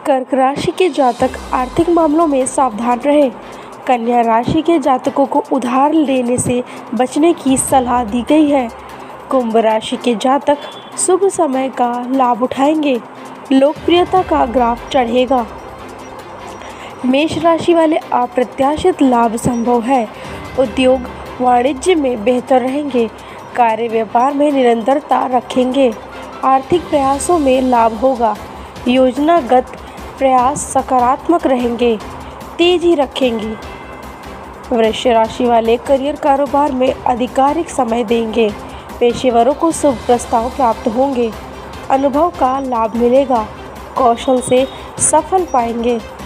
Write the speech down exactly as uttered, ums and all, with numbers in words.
कर्क राशि के जातक आर्थिक मामलों में सावधान रहें। कन्या राशि के जातकों को उधार लेने से बचने की सलाह दी गई है। कुंभ राशि के जातक शुभ समय का लाभ उठाएंगे। लोकप्रियता का ग्राफ चढ़ेगा। मेष राशि वाले अप्रत्याशित लाभ संभव है। उद्योग वाणिज्य में बेहतर रहेंगे। कार्य व्यापार में निरंतरता रखेंगे। आर्थिक प्रयासों में लाभ होगा। योजनागत प्रयास सकारात्मक रहेंगे। तेजी रखेंगे। वृष राशि वाले करियर कारोबार में आधिकारिक समय देंगे। पेशेवरों को शुभ प्रस्ताव प्राप्त होंगे। अनुभव का लाभ मिलेगा। कौशल से सफल पाएंगे।